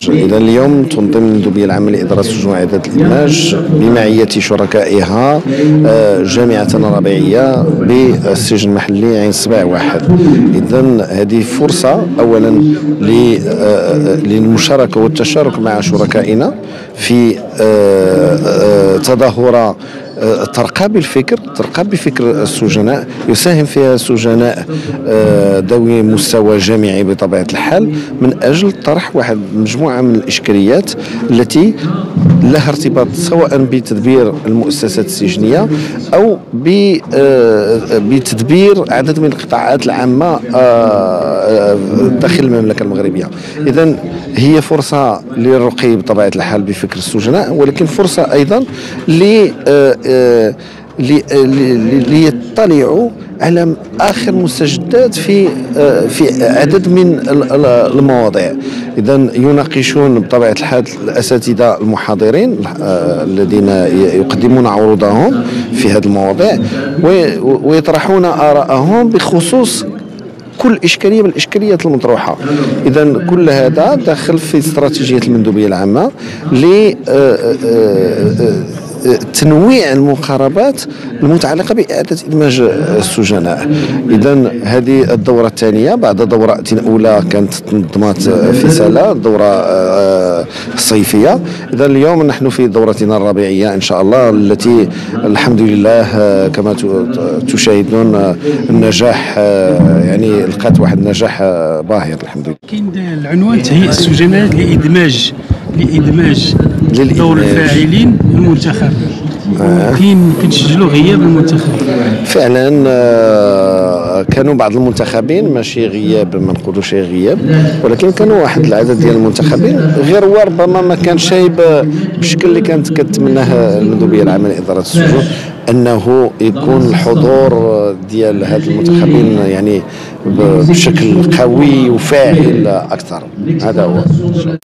إذا اليوم تنظيم المندوبية العامة لإدارة السجون وإعادة الإدماج بمعية شركائها جامعة الربيعية بالسجن المحلي عين سبع واحد. إذا هذه فرصة أولا للمشاركة والتشارك مع شركائنا في تظاهرة ترقى بفكر السجناء، يساهم فيها سجناء ذوي مستوى جامعي بطبيعة الحال، من أجل طرح واحد مجموعة من الإشكاليات التي لها ارتباط سواء بتدبير المؤسسات السجنية أو بتدبير عدد من القطاعات العامة داخل المملكة المغربية. إذن هي فرصة للرقي بطبيعة الحال بفكر السجناء، ولكن فرصة أيضا ليطلعوا على آخر مستجدات في عدد من المواضيع. إذا يناقشون بطبيعة الحال الأساتذة المحاضرين الذين يقدمون عروضهم في هذه المواضيع ويطرحون آراءهم بخصوص كل إشكالية من الإشكاليات المطروحة. إذا كل هذا داخل في استراتيجية المندوبية العامة تنويع المقاربات المتعلقة بإعادة إدماج السجناء. إذا هذه الدورة الثانية بعد دورة أولى كانت تنظمت في سالة، الدورة الصيفية. إذا اليوم نحن في دورتنا الربيعية إن شاء الله، التي الحمد لله كما تشاهدون النجاح، يعني لقات واحد النجاح باهر الحمد لله. كاين العنوان تهيئ السجناء لإدماج دور الفاعلين المنتخبين، كنسجلوا غياب المنتخبين. فعلا كانوا بعض المنتخبين ماشي غياب، ما نقولوش غياب، ولكن كانوا واحد العدد ديال المنتخبين غير هو ربما ما كانش بالشكل اللي كانت كتمناه المندوبية العامة لإدارة السجون، أنه يكون الحضور ديال هاد المنتخبين يعني بشكل قوي وفاعل أكثر. هذا هو.